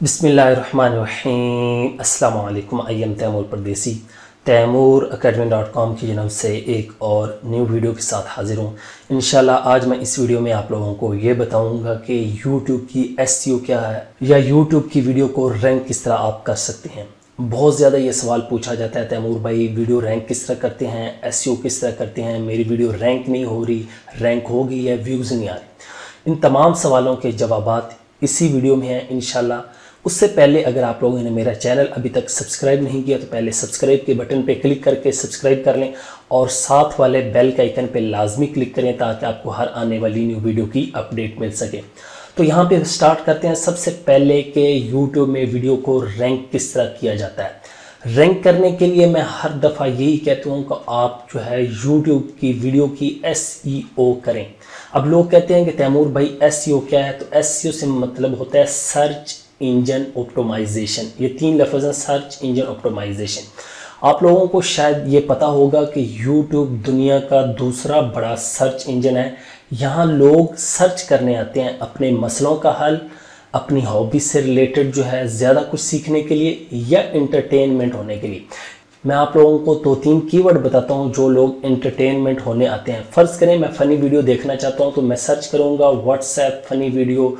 बिस्मिल्लाहिर्रहमानिर्रहीम अस्सलाम वालेकुम। आई एम तैमूर परदेसी तैमूर academy.com की जन्म से एक और न्यू वीडियो के साथ हाजिर हूँ। इंशाल्लाह आज मैं इस वीडियो में आप लोगों को ये बताऊंगा कि YouTube की SEO क्या है या YouTube की वीडियो को रैंक किस तरह आप कर सकते हैं। बहुत ज़्यादा ये सवाल पूछा जाता है, तैमूर भाई वीडियो रैंक किस तरह करते हैं, SEO किस तरह करते हैं, मेरी वीडियो रैंक नहीं हो रही, रैंक होगी या व्यूज़ नहीं आ रही। इन तमाम सवालों के जवाबात इसी वीडियो में हैं इंशाल्लाह। उससे पहले अगर आप लोगों ने मेरा चैनल अभी तक सब्सक्राइब नहीं किया तो पहले सब्सक्राइब के बटन पे क्लिक करके सब्सक्राइब कर लें और साथ वाले बेल के आइकन पे लाजमी क्लिक करें ताकि आपको हर आने वाली न्यू वीडियो की अपडेट मिल सके। तो यहाँ पे स्टार्ट करते हैं सबसे पहले कि YouTube में वीडियो को रैंक किस तरह किया जाता है। रैंक करने के लिए मैं हर दफ़ा यही कहता हूँ कि आप जो है YouTube की वीडियो की SEO करें। अब लोग कहते हैं कि तैमूर भाई SEO क्या है, तो SEO से मतलब होता है सर्च इंजन ऑप्टिमाइजेशन। ये तीन लफ्ज़ हैं, सर्च इंजन ऑप्टिमाइजेशन। आप लोगों को शायद ये पता होगा कि YouTube दुनिया का दूसरा बड़ा सर्च इंजन है। यहाँ लोग सर्च करने आते हैं अपने मसलों का हल, अपनी हॉबी से रिलेटेड जो है ज़्यादा कुछ सीखने के लिए या इंटरटेनमेंट होने के लिए। मैं आप लोगों को दो तीन कीवर्ड बताता हूँ जो लोग एंटरटेनमेंट होने आते हैं। फ़र्ज़ करें मैं फ़नी वीडियो देखना चाहता हूँ तो मैं सर्च करूँगा WhatsApp funny video,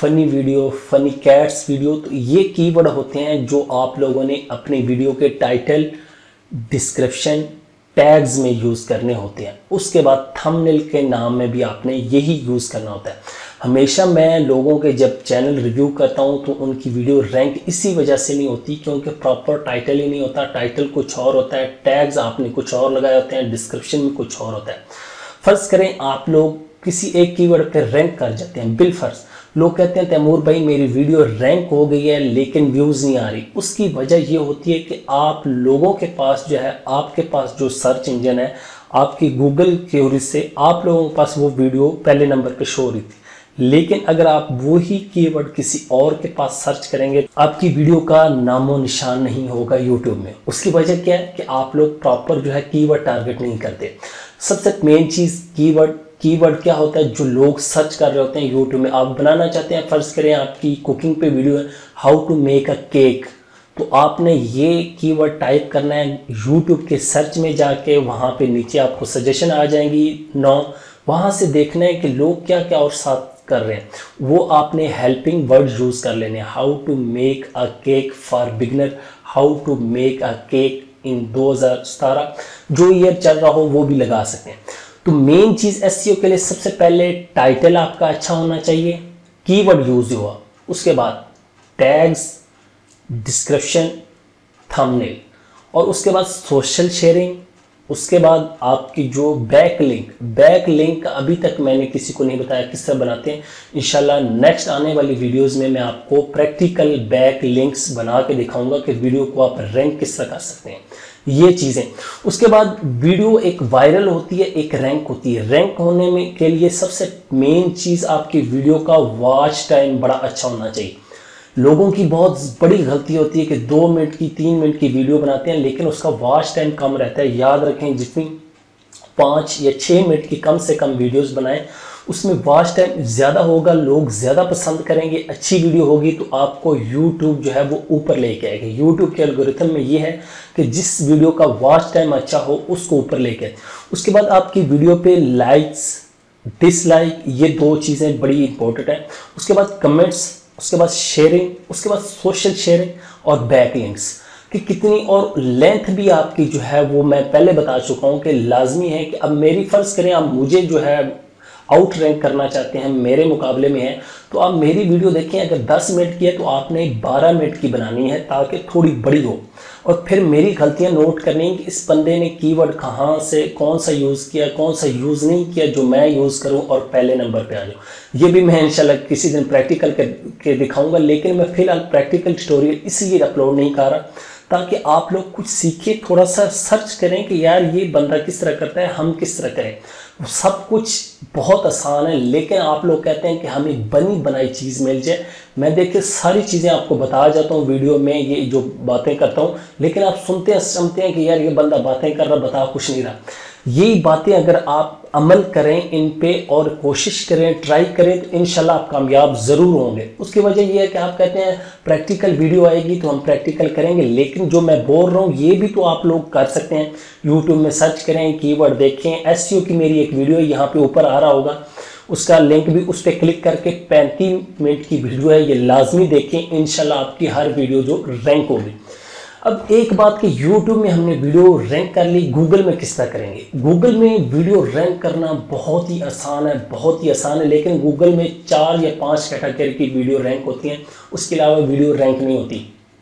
funny cats video. तो ये कीवर्ड होते हैं जो आप लोगों ने अपनी वीडियो के टाइटल, डिस्क्रिप्शन, टैग्स में यूज़ करने होते हैं। उसके बाद थंबनेल के नाम में भी आपने यही यूज़ करना होता है। हमेशा मैं लोगों के जब चैनल रिव्यू करता हूं तो उनकी वीडियो रैंक इसी वजह से नहीं होती क्योंकि प्रॉपर टाइटल ही नहीं होता। टाइटल कुछ और होता है, टैग्स आपने कुछ और लगाए होते हैं, डिस्क्रिप्शन में कुछ और होता है। फ़र्ज़ करें आप लोग किसी एक कीवर्ड पर रैंक कर जाते हैं, बिलफर्ज लोग कहते हैं तैमूर भाई मेरी वीडियो रैंक हो गई है लेकिन व्यूज़ नहीं आ रही। उसकी वजह ये होती है कि आप लोगों के पास जो है, आपके पास जो सर्च इंजन है, आपकी गूगल क्वेरी से आप लोगों के पास वो वीडियो पहले नंबर पे शो हो रही थी। लेकिन अगर आप वही कीवर्ड किसी और के पास सर्च करेंगे आपकी वीडियो का नामो निशान नहीं होगा YouTube में। उसकी वजह क्या है कि आप लोग प्रॉपर जो है कीवर्ड टारगेट नहीं करते। सबसे मेन चीज़ कीवर्ड क्या होता है जो लोग सर्च कर रहे होते हैं YouTube में। आप बनाना चाहते हैं, फ़र्ज़ करें आपकी कुकिंग पे वीडियो है, how to make a cake, तो आपने ये कीवर्ड टाइप करना है YouTube के सर्च में जाके। वहाँ पे नीचे आपको सजेशन आ जाएंगी 9, वहाँ से देखना है कि लोग क्या क्या और साथ कर रहे हैं। वो आपने हेल्पिंग वर्ड यूज़ कर लेने, how to make a cake for beginner, how to make a cake in 2017, जो ईयर चल रहा हो वो भी लगा सकें। तो मेन चीज़ SEO के लिए सबसे पहले टाइटल आपका अच्छा होना चाहिए, कीवर्ड यूज हुआ, उसके बाद टैग्स, डिस्क्रिप्शन, थंबनेल, और उसके बाद सोशल शेयरिंग, उसके बाद आपकी जो बैक लिंक अभी तक मैंने किसी को नहीं बताया किस तरह बनाते हैं। इंशाल्लाह नेक्स्ट आने वाली वीडियोस में मैं आपको प्रैक्टिकल बैक लिंक्स बना के दिखाऊंगा कि वीडियो को आप रैंक किस तरह कर सकते हैं, ये चीज़ें। उसके बाद वीडियो एक वायरल होती है, एक रैंक होती है। रैंक होने में के लिए सबसे मेन चीज़ आपकी वीडियो का वॉच टाइम बड़ा अच्छा होना चाहिए। लोगों की बहुत बड़ी गलती होती है कि 2 मिनट की 3 मिनट की वीडियो बनाते हैं लेकिन उसका वॉच टाइम कम रहता है। याद रखें जितनी 5 या 6 मिनट की कम से कम वीडियोस बनाएं उसमें वॉच टाइम ज़्यादा होगा, लोग ज़्यादा पसंद करेंगे। अच्छी वीडियो होगी तो आपको YouTube जो है वो ऊपर लेके आएगा। YouTube के एल्गोरिथम में ये है कि जिस वीडियो का वॉच टाइम अच्छा हो उसको ऊपर लेके आए। उसके बाद आपकी वीडियो पे लाइक्स, डिसलाइक, ये 2 चीज़ें बड़ी इंपॉर्टेंट हैं। उसके बाद कमेंट्स, उसके बाद शेयरिंग, उसके बाद सोशल शेयरिंग और बैकलिंक्स कि कितनी, और लेंथ भी आपकी जो है वो मैं पहले बता चुका हूँ कि लाजमी है कि अब मेरी फ़र्ज़ करें आप मुझे जो है आउट रैंक करना चाहते हैं, मेरे मुकाबले में है, तो आप मेरी वीडियो देखें। अगर 10 मिनट की है तो आपने 12 मिनट की बनानी है ताकि थोड़ी बड़ी हो, और फिर मेरी गलतियां नोट करनी है कि इस बंदे ने कीवर्ड कहाँ से कौन सा यूज़ किया, कौन सा यूज़ नहीं किया जो मैं यूज़ करूं और पहले नंबर पे आ जाऊं। ये भी मैं इंशाल्लाह किसी दिन प्रैक्टिकल के दिखाऊंगा, लेकिन मैं फिलहाल प्रैक्टिकल ट्यूटोरियल इसलिए अपलोड नहीं कर रहा ताकि आप लोग कुछ सीखिए, थोड़ा सा सर्च करें कि यार ये बंदा किस तरह करता है, हम किस तरह करें। सब कुछ बहुत आसान है लेकिन आप लोग कहते हैं कि हमें बनी बनाई चीज़ मिल जाए। मैं देखिए सारी चीज़ें आपको बता जाता हूँ वीडियो में, ये जो बातें करता हूँ, लेकिन आप सुनते हैं समझते हैं कि यार ये बंदा बातें कर रहा, बता कुछ नहीं रहा। यही बातें अगर आप अमल करें इन पे और कोशिश करें, ट्राई करें, तो इंशाल्लाह आप कामयाब ज़रूर होंगे। उसकी वजह यह है कि आप कहते हैं प्रैक्टिकल वीडियो आएगी तो हम प्रैक्टिकल करेंगे, लेकिन जो मैं बोल रहा हूँ ये भी तो आप लोग कर सकते हैं। यूट्यूब में सर्च करें, कीवर्ड देखें, एसईओ की मेरी एक वीडियो यहाँ पे ऊपर आ रहा होगा, उसका लिंक भी उस पर क्लिक करके 35 मिनट की वीडियो है, ये लाजमी देखें। इंशाल्लाह आपकी हर वीडियो जो रैंक होगी। अब एक बात कि YouTube में हमने वीडियो रैंक कर ली, गूगल में किस तरह करेंगे? गूगल में वीडियो रैंक करना बहुत ही आसान है, बहुत ही आसान है, लेकिन गूगल में 4 या 5 कैटेगरी की वीडियो रैंक होती हैं, उसके अलावा वीडियो रैंक नहीं होती।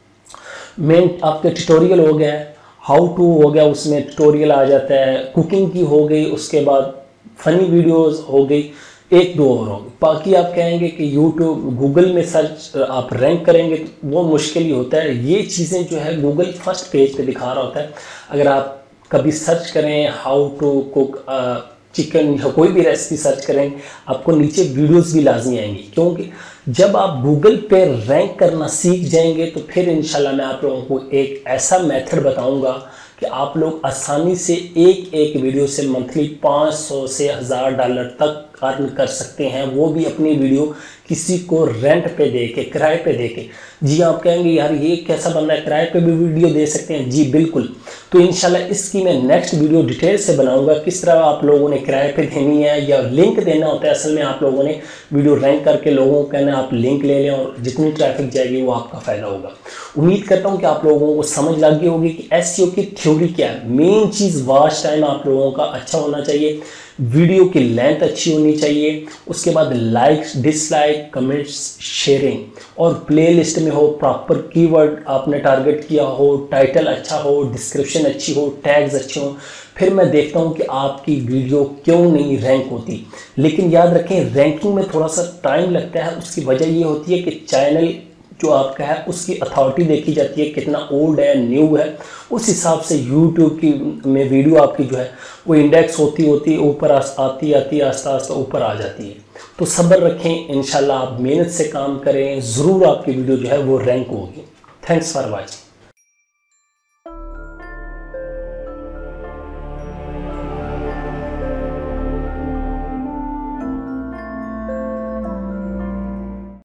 मेन आपके ट्यूटोरियल हो गया, हाउ टू हो गया, उसमें ट्यूटोरियल आ जाता है, कुकिंग की हो गई, उसके बाद फनी वीडियोस हो गई, 1-2 और होंगे। बाकी आप कहेंगे कि यूट्यूब गूगल में सर्च आप रैंक करेंगे तो वो मुश्किल ही होता है। ये चीज़ें जो है गूगल फर्स्ट पेज पे दिखा रहा होता है। अगर आप कभी सर्च करें हाउ टू कुक चिकन या कोई भी रेसिपी सर्च करें, आपको नीचे वीडियोस भी लाजमी आएंगी, क्योंकि जब आप गूगल पे रैंक करना सीख जाएंगे तो फिर इंशाल्लाह मैं आप लोगों को एक ऐसा मेथड बताऊंगा कि आप लोग आसानी से एक वीडियो से मंथली 500 से $1000 तक अर्न कर सकते हैं, वो भी अपनी वीडियो किसी को रेंट पे दे के, किराए पे दे के। जी आप कहेंगे यार ये कैसा बंदा है, किराए पे भी वीडियो दे सकते हैं? जी बिल्कुल। तो इंशाल्लाह इसकी मैं नेक्स्ट वीडियो डिटेल से बनाऊंगा, किस तरह आप लोगों ने किराए पे देनी है या लिंक देना होता है। असल में आप लोगों ने वीडियो रैंक करके लोगों को कहना आप लिंक ले लें और जितनी ट्रैफिक जाएगी वो आपका फ़ायदा होगा। उम्मीद करता हूँ कि आप लोगों को समझ लग गई होगी कि एसईओ की थ्योरी क्या है। मेन चीज़ वॉच टाइम आप लोगों का अच्छा होना चाहिए, वीडियो की लेंथ अच्छी होनी चाहिए, उसके बाद लाइक्स, डिसलाइक, कमेंट्स, शेयरिंग, और प्लेलिस्ट में हो, प्रॉपर कीवर्ड आपने टारगेट किया हो, टाइटल अच्छा हो, डिस्क्रिप्शन अच्छी हो, टैग्स अच्छे हो। फिर मैं देखता हूँ कि आपकी वीडियो क्यों नहीं रैंक होती। लेकिन याद रखें रैंकिंग में थोड़ा सा टाइम लगता है। उसकी वजह ये होती है कि चैनल जो आपका है उसकी अथॉरिटी देखी जाती है, कितना ओल्ड है, न्यू है, उस हिसाब से यूट्यूब की में वीडियो आपकी जो है वो इंडेक्स होती ऊपर आती आस्ता आस्ता ऊपर आ जाती है। तो सब्र रखें, इंशाल्लाह आप मेहनत से काम करें, ज़रूर आपकी वीडियो जो है वो रैंक होगी। Thanks for watching.